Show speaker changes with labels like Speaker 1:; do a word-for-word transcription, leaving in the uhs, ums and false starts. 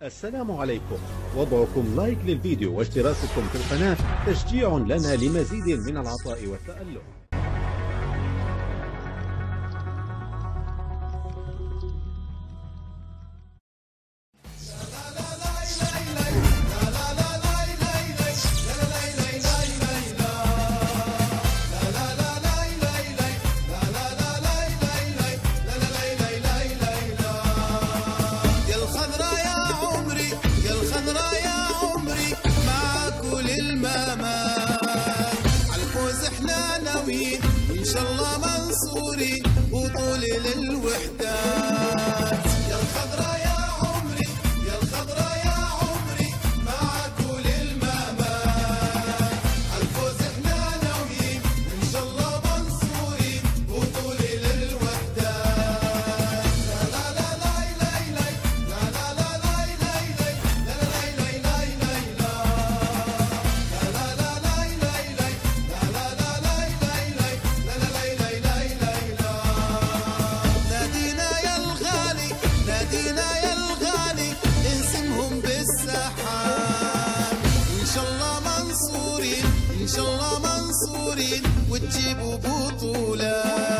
Speaker 1: السلام عليكم. وضعكم لايك للفيديو واشتراككم في القناة تشجيع لنا لمزيد من العطاء والتألق.
Speaker 2: إن شاء الله منصورين وطول للوحدات. يا الخضرا يا عمري يا الخضرا يا عمري معك وللمامان عالفوز احنا ناويين إن شاء الله منصورين وطول للوحدات. لا لا لا لا لا لا لا لا لا لا لا لا لا إن شاء الله منصورين وتجيبوا بطولات.